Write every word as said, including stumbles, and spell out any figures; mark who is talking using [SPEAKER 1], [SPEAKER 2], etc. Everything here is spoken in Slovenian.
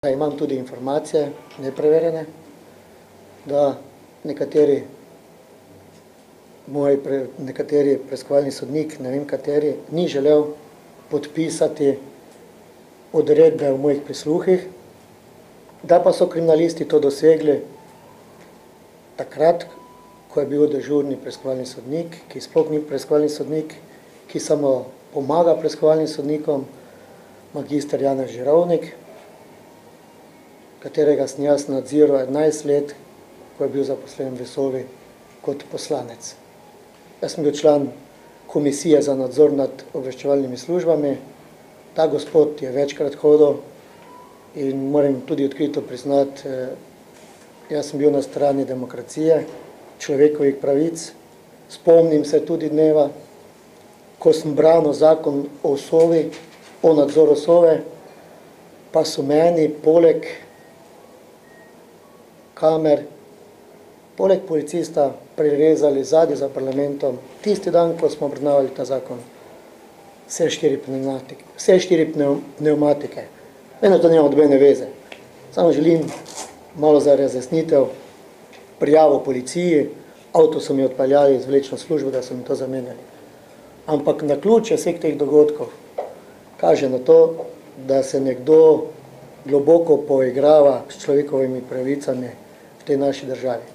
[SPEAKER 1] Imam tudi informacije, nepreverjene, da nekateri, moj pre, nekateri preiskovalni sodnik, ne vem kateri, ni želel podpisati odredbe o mojih prisluhih, da pa so kriminalisti to dosegli takrat, ko je bil dežurni preiskovalni sodnik, ki sploh ni preiskovalni sodnik, ki samo pomaga preiskovalnim sodnikom, magister Janez Žirovnik, katerega sem jaz nadziral enajst let, ko je bil zaposlen v Sovi kot poslanec. Jaz sem bil član komisije za nadzor nad obveščevalnimi službami. Ta gospod je večkrat hodil in moram tudi odkrito priznati, jaz sem bil na strani demokracije, človekovih pravic. Spomnim se tudi dneva, ko sem branil zakon o Sovi, o nadzoru Sove, pa so meni poleg kamer, poleg policista prirezali zadnji za parlamentom, tisti dan, ko smo obravnavali ta zakon, vse štiri pneumatike. Vse štiri pneumatike. Eno to nema nobene veze. Samo želim malo za razjasnitev, prijavo policiji, avto so mi odpeljali iz vlečno službo, da so mi to zamenjali. Ampak naključje vseh teh dogodkov kaže na to, da se nekdo globoko poigrava s človekovimi pravicami v tej naši državi.